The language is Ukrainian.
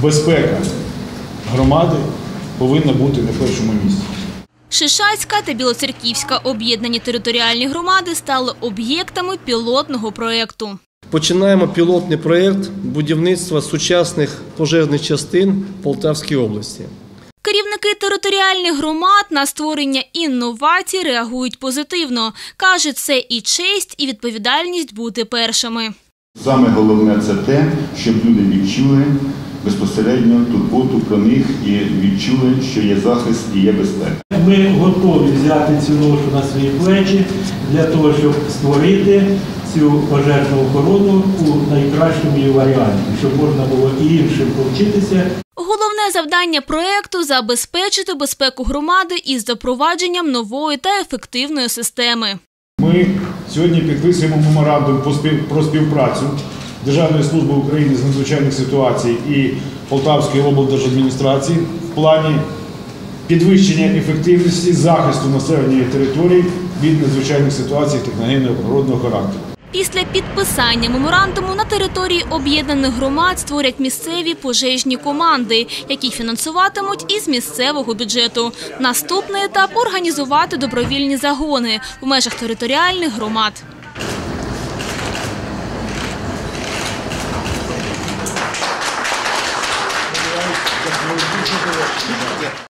безпека громади повинна бути на першому місці. Шишацька та Білоцерківська об'єднані територіальні громади стали об'єктами пілотного проєкту. Починаємо пілотний проєкт будівництва сучасних пожежних частин в Полтавській області. Керівники територіальних громад на створення інновацій реагують позитивно. Кажуть, це і честь, і відповідальність бути першими. Саме головне – це те, щоб люди відчули безпосередньо турботу про них і відчули, що є захист і є безпека. Ми готові взяти цю ношу на свої плечі для того, щоб створити цю пожежну охорону у найкращому її варіанті, щоб можна було і іншим повчитися. Головне завдання проєкту – забезпечити безпеку громади із запровадженням нової та ефективної системи. Ми сьогодні підписуємо меморандум про співпрацю Державної служби України з надзвичайних ситуацій і Полтавської облдержадміністрації в плані підвищення ефективності захисту населення територій від надзвичайних ситуацій техногенного природного характеру. Після підписання меморандуму на території об'єднаних громад створять місцеві пожежні команди, які фінансуватимуть із місцевого бюджету. Наступний етап – організувати добровільні загони в межах територіальних громад.